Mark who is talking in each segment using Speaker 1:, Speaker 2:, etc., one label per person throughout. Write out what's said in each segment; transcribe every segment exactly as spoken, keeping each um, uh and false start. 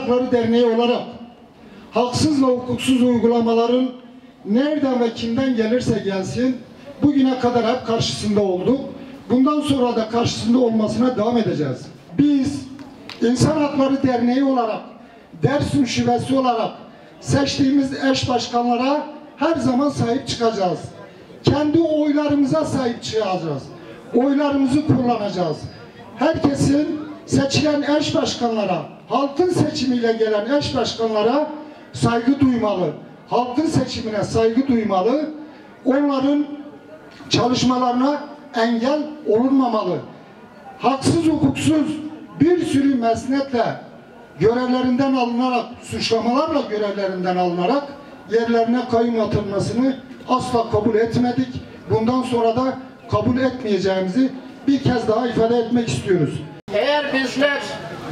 Speaker 1: Hakları Derneği olarak haksız ve hukuksuz uygulamaların nereden ve kimden gelirse gelsin bugüne kadar hep karşısında olduk. Bundan sonra da karşısında olmasına devam edeceğiz. Biz İnsan Hakları Derneği olarak, Dersim Şubesi olarak seçtiğimiz eş başkanlara her zaman sahip çıkacağız. Kendi oylarımıza sahip çıkacağız. Oylarımızı kullanacağız. Herkesin seçilen eş başkanlara, halkın seçimiyle gelen eş başkanlara saygı duymalı. Halkın seçimine saygı duymalı. Onların çalışmalarına engel olunmamalı. Haksız hukuksuz bir sürü mesnetle görevlerinden alınarak, suçlamalarla görevlerinden alınarak yerlerine kayyum atılmasını asla kabul etmedik. Bundan sonra da kabul etmeyeceğimizi bir kez daha ifade etmek istiyoruz.
Speaker 2: Eğer bizler,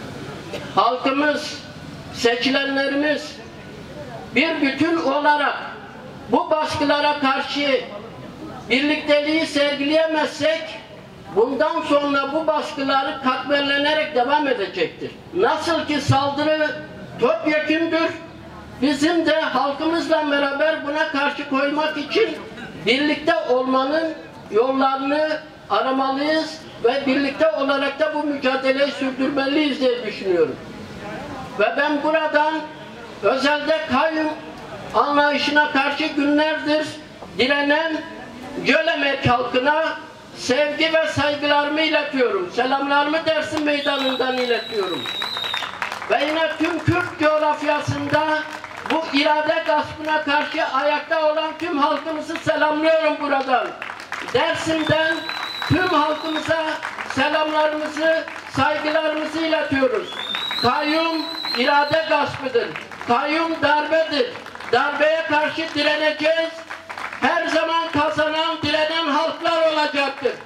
Speaker 2: halkımız, seçilenlerimiz bir bütün olarak bu baskılara karşı birlikteliği sergileyemezsek bundan sonra bu baskıları katmerlenerek devam edecektir. Nasıl ki saldırı topyekündür, bizim de halkımızla beraber buna karşı koymak için birlikte olmanın yollarını aramalıyız ve birlikte olarak da bu mücadeleyi sürdürmeliyiz diye düşünüyorum. Ve ben buradan özelde kayyum anlayışına karşı günlerdir direnen Gölemek halkına sevgi ve saygılarımı iletiyorum. Selamlarımı Dersim Meydanı'ndan iletiyorum. Ve yine tüm Kürt coğrafyasında bu irade gaspına karşı ayakta olan tüm halkımızı selamlıyorum buradan. Dersim'den tüm halkımıza selamlarımızı, saygılarımızı iletiyoruz. Kayyum irade gaspıdır. Kayyum darbedir. Darbeye karşı direneceğiz. Her zaman kazanan, direnen halklar olacaktır.